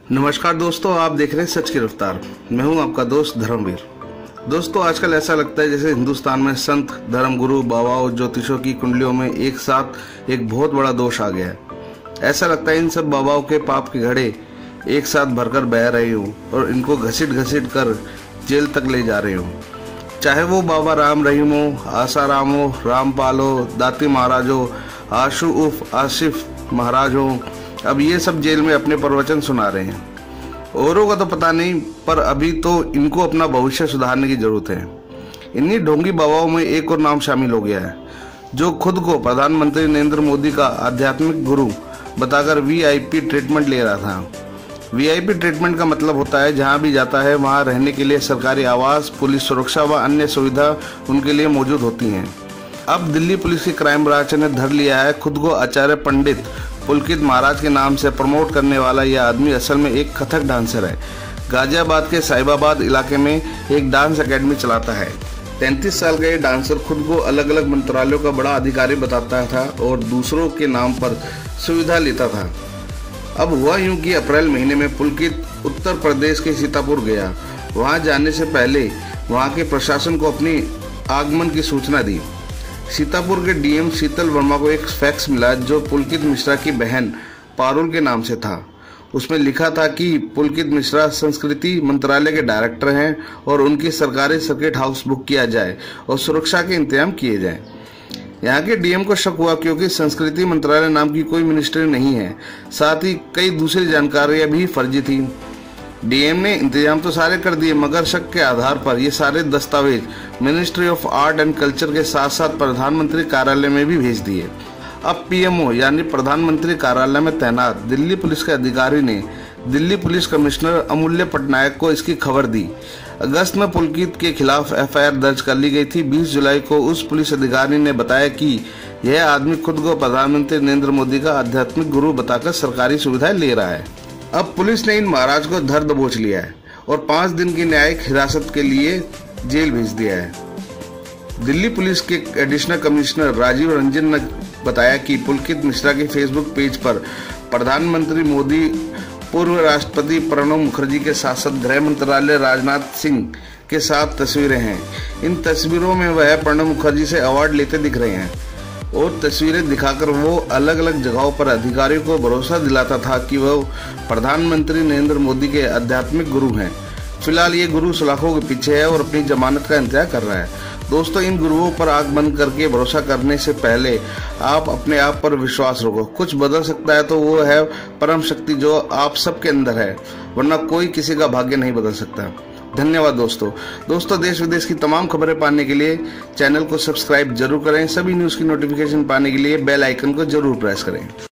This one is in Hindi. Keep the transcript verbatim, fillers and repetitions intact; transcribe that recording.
नमस्कार दोस्तों, आप देख रहे हैं सच की रफ्तार। मैं हूं आपका दोस्त धर्मवीर। दोस्तों, आजकल ऐसा लगता है जैसे हिंदुस्तान में संत, धर्मगुरु, बाबाओं, ज्योतिषों की कुंडलियों में एक साथ एक बहुत बड़ा दोष आ गया है। ऐसा लगता है इन सब बाबाओं के पाप के घड़े एक साथ भरकर बह रहे हों और इनको घसीट घसीट कर जेल तक ले जा रहे हों। चाहे वो बाबा राम रहीम हो, आसाराम हो, रामपाल हो, दाती महाराज हो, आशु उफ आसिफ महाराज हो, अब ये सब जेल में अपने प्रवचन सुना रहे हैं। औरों का तो पता नहीं, पर अभी तो इनको अपना भविष्य सुधारने की जरूरत है। इन्हीं ढोंगी बाबाओं में एक और नाम शामिल हो गया है, जो खुद को प्रधानमंत्री नरेंद्र मोदी का आध्यात्मिक गुरु बताकर वीआईपी ट्रीटमेंट ले रहा था। वीआईपी ट्रीटमेंट का मतलब होता है जहां भी जाता है वहां रहने के लिए सरकारी आवास, पुलिस सुरक्षा व अन्य सुविधा उनके लिए मौजूद होती हैं। अब दिल्ली पुलिस की क्राइम ब्रांच ने धर लिया है खुद को आचार्य पंडित पुलकित महाराज के नाम से प्रमोट करने वाला यह आदमी असल में एक कथक डांसर है। गाजियाबाद के साहिबाबाद इलाके में एक डांस एकेडमी चलाता है। तैंतीस साल का ये डांसर खुद को अलग अलग मंत्रालयों का बड़ा अधिकारी बताता था और दूसरों के नाम पर सुविधा लेता था। अब हुआ यूं कि अप्रैल महीने में पुलकित उत्तर प्रदेश के सीतापुर गया। वहां जाने से पहले वहां के प्रशासन को अपनी आगमन की सूचना दी। सीतापुर के डीएम शीतल वर्मा को एक फैक्स मिला जो पुलकित मिश्रा की बहन पारुल के नाम से था। उसमें लिखा था कि पुलकित मिश्रा संस्कृति मंत्रालय के डायरेक्टर हैं और उनकी सरकारी सर्किट हाउस बुक किया जाए और सुरक्षा के इंतजाम किए जाएं। यहाँ के डीएम को शक हुआ क्योंकि संस्कृति मंत्रालय नाम की कोई मिनिस्ट्री नहीं है, साथ ही कई दूसरी जानकारियां भी फर्जी थी। डीएम ने इंतजाम तो सारे कर दिए, मगर शक के आधार पर ये सारे दस्तावेज ministry of art and culture के साथ साथ प्रधानमंत्री कार्यालय में भी भेज दिए। अब पीएमओ यानी प्रधानमंत्री कार्यालय में तैनात दिल्ली पुलिस के अधिकारी ने दिल्ली पुलिस कमिश्नर अमूल्य पटनायक को इसकी खबर दी। अगस्त में पुलकित के खिलाफ एफआईआर दर्ज कर ली गई थी। बीस जुलाई को उस पुलिस अधिकारी ने बताया कि यह आदमी खुद को प्रधानमंत्री नरेंद्र मोदी का आध्यात्मिक गुरु बताकर सरकारी सुविधाएं ले रहा है। अब पुलिस ने इन महाराज को धर दबोच लिया है और पांच दिन की न्यायिक हिरासत के लिए जेल भेज दिया है। दिल्ली पुलिस के एडिशनल कमिश्नर राजीव रंजन ने बताया कि पुलकित मिश्रा के फेसबुक पेज पर प्रधानमंत्री मोदी, पूर्व राष्ट्रपति प्रणब मुखर्जी के साथ साथ गृह मंत्रालय राजनाथ सिंह के साथ तस्वीरें हैं। इन तस्वीरों में वह प्रणब मुखर्जी से अवार्ड लेते दिख रहे हैं और तस्वीरें दिखाकर वो अलग अलग जगहों पर अधिकारियों को भरोसा दिलाता था कि वह प्रधानमंत्री नरेंद्र मोदी के आध्यात्मिक गुरु हैं। फिलहाल ये गुरु सलाखों के पीछे है और अपनी जमानत का इंतजार कर रहा है। दोस्तों, इन गुरुओं पर आंख बंद करके भरोसा करने से पहले आप अपने आप पर विश्वास रखो। कुछ बदल सकता है तो वो है परम शक्ति जो आप सबके अंदर है, वरना कोई किसी का भाग्य नहीं बदल सकता। धन्यवाद दोस्तों। दोस्तों, देश विदेश की तमाम खबरें पाने के लिए चैनल को सब्सक्राइब जरूर करें। सभी न्यूज़ की नोटिफिकेशन पाने के लिए बेल आइकन को जरूर प्रेस करें।